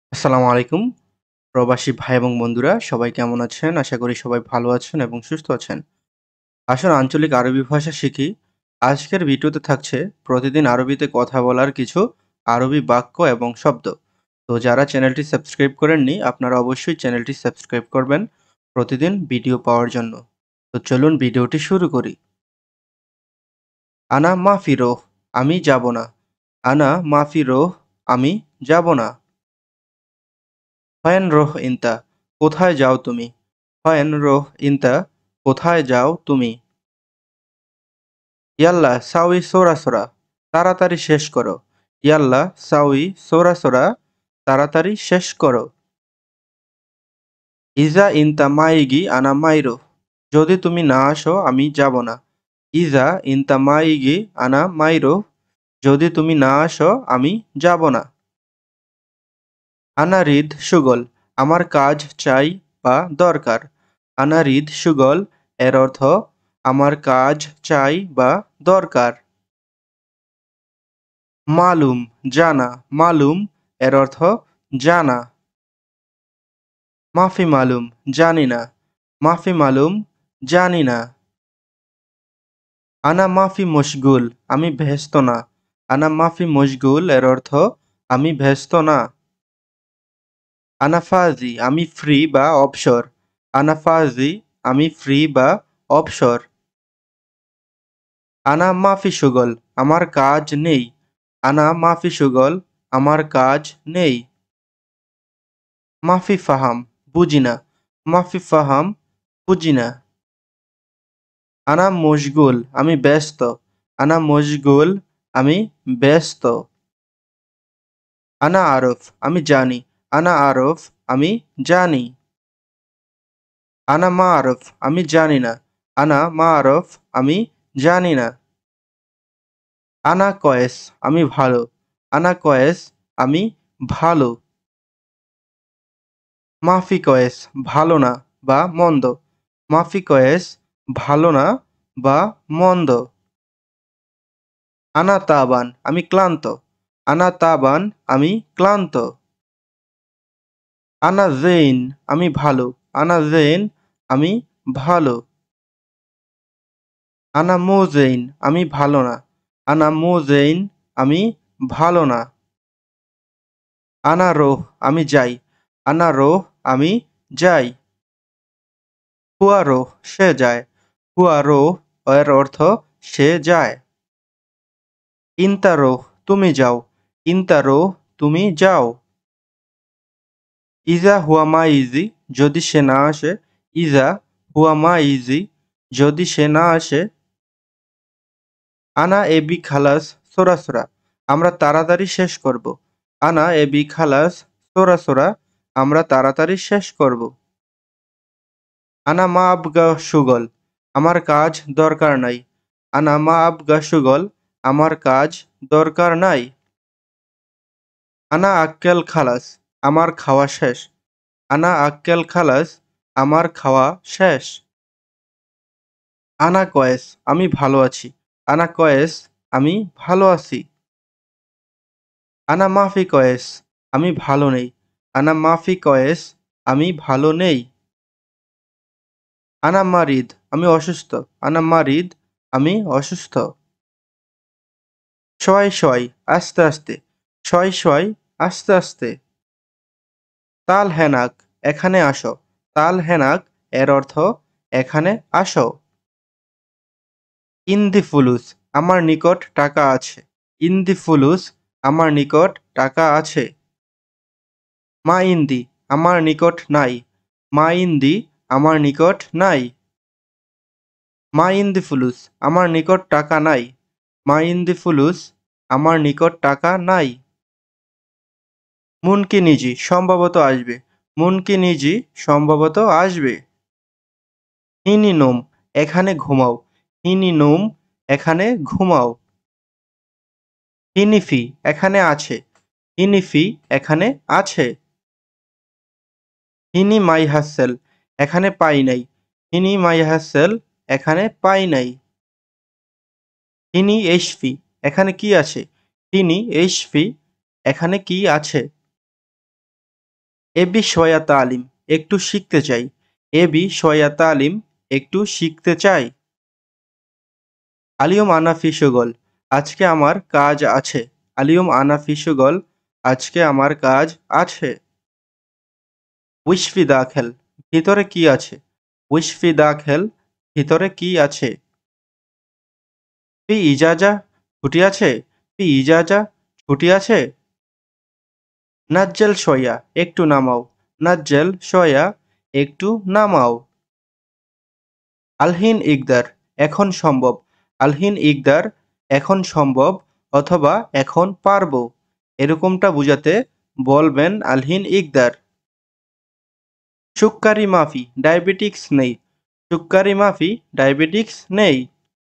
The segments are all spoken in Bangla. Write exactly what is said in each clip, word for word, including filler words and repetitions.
আসসালামু আলাইকুম প্রবাসী ভাই এবং বন্ধুরা সবাই কেমন আছেন? আশা করি সবাই ভালো আছেন এবং সুস্থ আছেন। আসুন আঞ্চলিক আরবি ভাষা শিখি। আজকের ভিডিওতে থাকছে প্রতিদিন আরবিতে কথা বলার কিছু আরবি বাক্য এবং শব্দ। তো যারা চ্যানেলটি সাবস্ক্রাইব করেননি আপনারা অবশ্যই চ্যানেলটি সাবস্ক্রাইব করবেন প্রতিদিন ভিডিও পাওয়ার জন্য। তো চলুন ভিডিওটি শুরু করি। আনা মাফি রোহ আমি যাব না। আনা মাফি রোহ আমি যাব না। ফয়েন রোহ ইনতা কোথায় যাও তুমি? ফয়েন রোহ ইনতা কোথায় যাও তুমি? ইয়াল্লা সাউই সোরা-সোরা তাড়াতাড়ি শেষ করো। ইয়াল্লা সাউই সোরা-সোরা তাড়াতাড়ি শেষ করো। ইজা ইনতা মাইগি আনা মাইরো যদি তুমি না আসো আমি যাব না। ইজা ইনতা মাইগি আনা মাইরো যদি তুমি না আসো আমি যাব না। আনা রিদ সুগল আমার কাজ চাই বা দরকার। আনা রিদ সুগল এর অর্থ আমার কাজ চাই বা দরকার। মালুম জানা মালুম এর অর্থ জানা। মাফি মালুম জানি না মাফি মালুম জানি না। আনা মাফি মশগুল আমি ব্যস্ত না। আনা মাফি মশগুল এর অর্থ আমি ব্যস্ত না। আনা ফাজি আমি ফ্রি বা অবসর। আনা ফাজি আমি ফ্রি বা অবসর। আনা মাফি সুগল আমার কাজ নেই। আনা মাফি সুগল আমার কাজ নেই। মাফি ফাহাম বুঝি না। মাফি ফাহাম বুঝি না। আনা মশগুল আমি ব্যস্ত। আনা মশগুল আমি ব্যস্ত। আনা আরফ আমি জানি। আনা আরফ আমি জানি। আনা মা আরফ আমি জানি না। আনা মা আরফ আমি জানি না। আনা কয়েস আমি ভালো। আনা কয়েস আমি ভালো। মাফি কয়েস ভালো না বা মন্দ। মাফি কয়েস ভালো না বা মন্দ। আনা তাবান আমি ক্লান্ত। আনা তাবান আমি ক্লান্ত। আনা জেইন আমি ভালো। আনা জেইন আমি ভালো। আনা মোজেইন আমি ভালো না। আনা মোজেইন আমি ভালো না। আনা রোহ আমি যাই। আনা রোহ আমি যাই। হুয়া রোহ সে যায়। হুয়া রোহ এর অর্থ সে যায়। ইনতা রোহ তুমি যাও। ইনতা রোহ তুমি যাও। ইজা হুয়া মা ইজি যদি সে না আসে। ইজা হুয়া মা ইজি যদি সে না আসে। আনা এবি খালাস সোরা আমরা তাড়াতাড়ি শেষ করব। আনা এবি খালাস সোরা আমরা তাড়াতাড়ি শেষ করব। আনা মা আবগা সুগল আমার কাজ দরকার নাই। আনা মা আবগা সুগল আমার কাজ দরকার নাই। আনা আক্কেল খালাস আমার খাওয়া শেষ। আনা আক্কেল খালাস আমার খাওয়া শেষ। আনা কয়েস আমি ভালো আছি। আনা কয়েস আমি ভালো আছি। আনা মাফি কয়েস আমি ভালো নেই। আনা মাফি কয়েস আমি ভালো নেই। আনা মারিদ আমি অসুস্থ। আনা মারিদ আমি অসুস্থ। শয় শয় আস্তে আস্তে। শয় শয় আস্তে আস্তে। তাল হেনাক এখানে আসো। তাল হেনাক এর অর্থ এখানে আসো। ইন্দি ফুলুস আমার নিকট টাকা আছে। ইন্দি ফুলুস আমার নিকট টাকা আছে। মা ইন্দি আমার নিকট নাই। মা ইন্দি আমার নিকট নাই। মা ইন্দি ফুলুস আমার নিকট টাকা নাই। মা ইন্দি ফুলুস আমার নিকট টাকা নাই। মুনকি নিজি সম্ভবত আসবে। মুনকি নিজি সম্ভবত আসবে। হিনি নোম এখানে ঘুমাও। হিনি নোম এখানে ঘুমাও। হিনিফি এখানে আছে। হিনিফি এখানে আছে। হিনি মাই হাসেল এখানে পাই নাই। হিনি মাই হাসেল এখানে পাই নাই। হিনি এইচফি এখানে কি আছে। হিনি এইচফি এখানে কি আছে। এবি শয়া তালিম, একটু শিখতে চাই। এবি শয়া তালিম, একটু শিখতে চাই। আলিয়ম আনা ফি শুগল, আজকে আমার কাজ আছে। আলিয়ম আনা ফি শুগল, আজকে আমার কাজ আছে। উইশ ফি দাখেল, ভিতরে কি আছে? উইশ ফি দাখেল, ভিতরে কি আছে? ফি ইজাজা, ছুটি আছে? ফি ইজাজা, ছুটি আছে? নাজ্জেল শয়া, একটু নামাও। নাজ্জেল শয়া, একটু নামাও। আলহিন ইকদার, এখন সম্ভব। আলহিন ইকদার, এখন সম্ভব অথবা এখন পারবো, এরকমটা বোঝাতে বলবেন আলহিন ইকদার। সুক্কারি মাফি, ডায়াবেটিক্স নেই। সুক্কারি মাফি, ডায়াবেটিক্স নেই।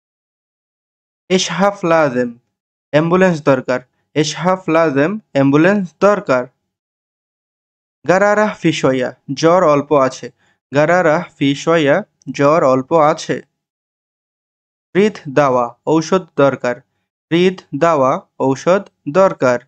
এসহাফ লাজেম, অ্যাম্বুলেন্স দরকার। এসহাফ লাজেম, অ্যাম্বুলেন্স দরকার। গারারাহ ফি শয়া, জ্বর অল্প আছে। গারারাহ ফি শয়া, জ্বর অল্প আছে। রিদ দাওয়া, ঔষধ দরকার। রিদ দাওয়া, ঔষধ দরকার।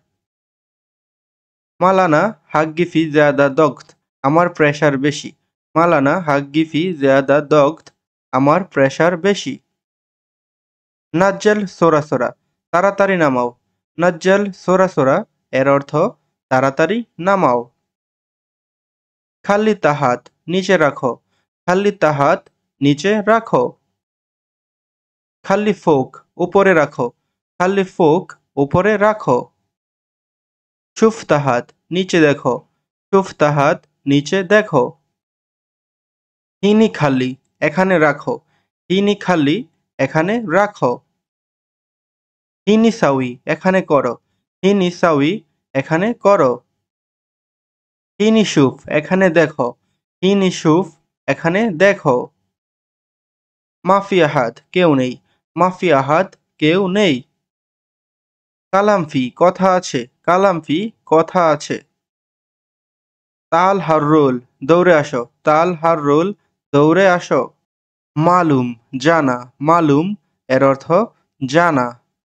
মালানা হাগ্গি ফি জিয়াদা দগ্ধ, আমার প্রেশার বেশি। মালানা হাগ্গি ফি জিয়াদা দগ্ধ, আমার প্রেশার বেশি। নাজ্জাল সোরা সোরা, তাড়াতাড়ি নামাও। নাজ্জাল সোরা সোরা, এর অর্থ তাড়াতাড়ি নামাও। খাল্লি তাহাত, নিচে রাখো। খাল্লি তাহাত, নিচে রাখো। খাল্লি ফোক, উপরে রাখো। খাল্লি ফোক, উপরে রাখো। শুফ তাহাত, নিচে দেখো। শুফ তাহাত, নিচে দেখো। হিনি খাল্লি, এখানে রাখো। হিনি খাল্লি, এখানে রাখো। হিনি সাউই, এখানে করো। হিনি সাউই, এখানে করো। হিনি শুফ, এখানে দেখো। হিনি শুফ, এখানে দেখো। মাফি আহাদ, কেউ নেই। মাফি আহাদ, কেউ নেই। কালামফি, কথা আছে। কালামফি, কথা আছে। তাল হার রোল, দৌড়ে আসো। তাল হার রোল, দৌড়ে আসো। মালুম, জানা। মালুম, এর অর্থ জানা।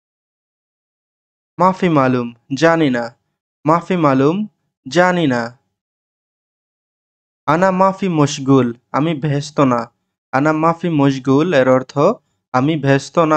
মাফি মালুম, জানি না। মাফি মালুম, জানি না। আনা মাফি মশগুল, আমি ব্যস্ত না। আনা মাফি মশগুল, এর অর্থ আমি ব্যস্ত না।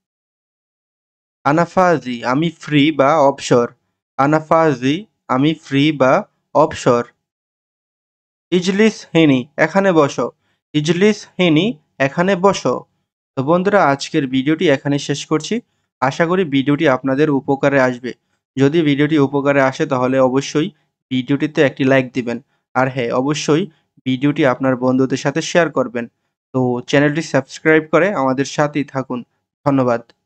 আনাফাজি, আমি ফ্রি বা অবসর। আনাফাজি, আমি ফ্রি বা অবসর। ইজলিস হিনি, এখানে বসো। ইজলিস হিনি, এখানে বসো। তো বন্ধুরা, আজকের ভিডিওটি এখানে শেষ করছি। আশা করি ভিডিওটি আপনাদের উপকারে আসবে। যদি ভিডিওটি উপকারে আসে তাহলে অবশ্যই ভিডিওটিতে একটি লাইক দিবেন। আর হ্যাঁ, অবশ্যই ভিডিওটি আপনার বন্ধুদের সাথে শেয়ার করবেন। তো চ্যানেলটি সাবস্ক্রাইব করে আমাদের সাথেই থাকুন। ধন্যবাদ।